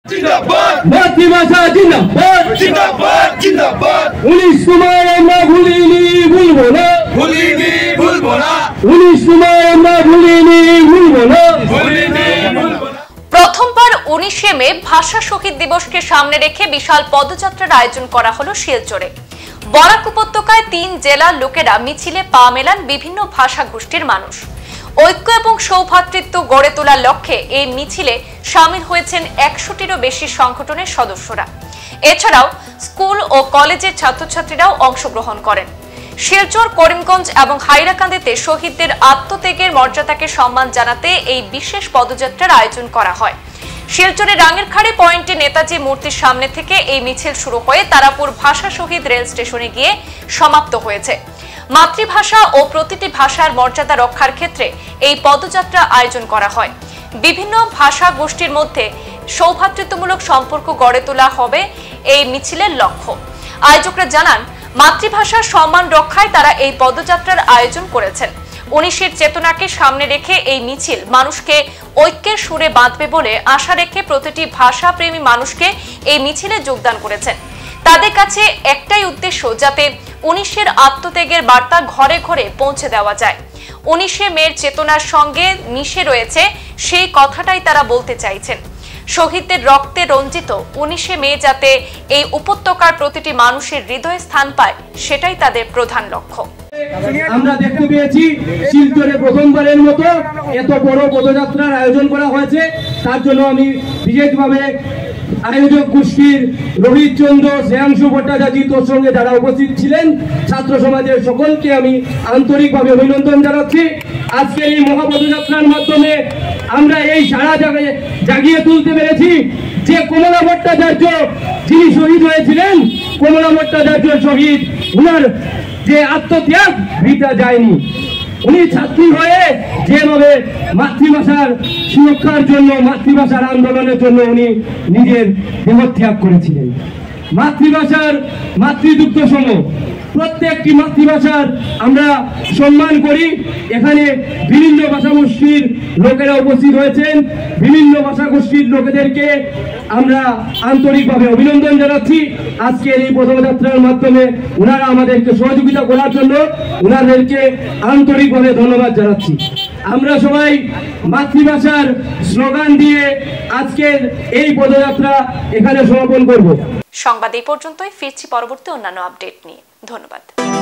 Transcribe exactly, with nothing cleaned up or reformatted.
মাতৃভাষা জিন্দাবাদ জিন্দাবাদ জিন্দাবাদ। উনিশ কুমার আমরা ভুলিনি ভুলবো না, ভুলিনি ভুলবো না। উনিশ কুমার আমরা ভুলিনি ভুলবো না, ভুলিনি ভুলবো না। প্রথমবার উনিশে মে ভাষা শহীদ দিবসকে সামনে রেখে বিশাল পদযাত্রার আয়োজন করা হলো শিলচরে। বরাক উপত্যকায় তিন জেলার লোকেরা মিছিলে পা মেলান বিভিন্ন ভাষা গোষ্ঠীর মানুষ। ঐক্য এবং সৌভ্রাতৃত্ব গড়ে তোলার লক্ষ্যে এই মিছিলে সামিল হয়েছেন একশোটিরও বেশি সংগঠনের সদস্যরা। এছাড়াও স্কুল ও কলেজের ছাত্রছাত্রীরাও অংশগ্রহণ করেন। শিলচর, করিমগঞ্জ এবং হাইলাকান্দিতে শহীদদের আত্মত্যাগের মর্যাদাকে সম্মান জানাতে এই বিশেষ পদযাত্রার আয়োজন করা হয়। শিলচরের রাঙ্গেরখাড়ি পয়েন্টে নেতাজি মূর্তির সামনে থেকে এই মিছিল শুরু হয়ে তারাপুর ভাষা শহীদ রেল স্টেশনে গিয়ে সমাপ্ত হয়েছে। মাতৃভাষা ও প্রতিটি ভাষার মর্যাদা রক্ষার ক্ষেত্রে এই পদযাত্রা আয়োজন করা হয়। বিভিন্ন ভাষা গোষ্ঠীর মধ্যে সৌভ্রাতৃত্বমূলক সম্পর্ক গড়ে তোলা হবে এই মিছিলের লক্ষ্য। আয়োজকরা জানান, মাতৃভাষার সম্মান রক্ষায় তারা এই পদযাত্রার আয়োজন করেছেন। উনিশের চেতনাকে সামনে রেখে এই মিছিল মানুষকে ঐক্যের সুরে বাঁধবে বলে আশা রেখে প্রতিটি ভাষা প্রেমী মানুষকে এই মিছিলে যোগদান করেছেন। তাদের কাছে একটাই উদ্দেশ্য, যাতে উনিশের আত্মত্যাগের বার্তা ঘরে ঘরে পৌঁছে দেওয়া যায়। উনিশে মের চেতনার সঙ্গে মিশে রয়েছে সেই কথাটাই তারা বলতে চাইছেন। শহীদদের রক্তে রঞ্জিত উনিশে মে যাতে এই উপত্যকার প্রতিটি মানুষের হৃদয়ে স্থান পায়, সেটাই তাদের প্রধান লক্ষ্য। আমরা দেখতে পেয়েছি শিলচরে প্রথমবারের মতো এত বড় পদযাত্রার আয়োজন করা হয়েছে। তার জন্য আমি বিশেষভাবে আয়োজক গোষ্ঠীর রোহিত চন্দ্র, শ্রেয়াংশু ভট্টাচার্যর সঙ্গে যারা উপস্থিত ছিলেন, ছাত্র সমাজের সকলকে আমি আন্তরিকভাবে অভিনন্দন জানাচ্ছি। আজকের এই মহাপদযাত্রার মাধ্যমে আমরা এই সারা জায়গায় জাগিয়ে তুলতে পেরেছি যে কমলা ভট্টাচার্য যিনি শহীদ হয়েছিলেন, কমলা ভট্টাচার্য শহীদ, উনার যে আত্মত্যাগ বৃথা যায়নি। উনি ছাত্রী হয়ে যেভাবে মাতৃভাষার সুরক্ষার জন্য, মাতৃভাষার আন্দোলনের জন্য উনি নিজের দেহত্যাগ করেছিলেন। মাতৃভাষার মাতৃদুগ্ধ সম প্রত্যেকটি মাতৃভাষার আমরা সম্মান করি। এখানে বিভিন্ন ভাষাগোষ্ঠীর লোকেরা উপস্থিত হয়েছেন। বিভিন্ন ভাষাগোষ্ঠীর লোকেদেরকে আমরা আন্তরিকভাবে অভিনন্দন জানাচ্ছি। আজকের এই পদযাত্রার মাধ্যমে ওনারা আমাদেরকে সহযোগিতা করার জন্য ওনাদেরকে আন্তরিকভাবে ধন্যবাদ জানাচ্ছি। আমরা সবাই মাতৃভাষার স্লোগান দিয়ে আজকের এই পদযাত্রা এখানে সমাপন করব। সংবাদ এই পর্যন্তই, ফিরছি পরবর্তী অন্যান্য আপডেট নিয়ে। ধন্যবাদ।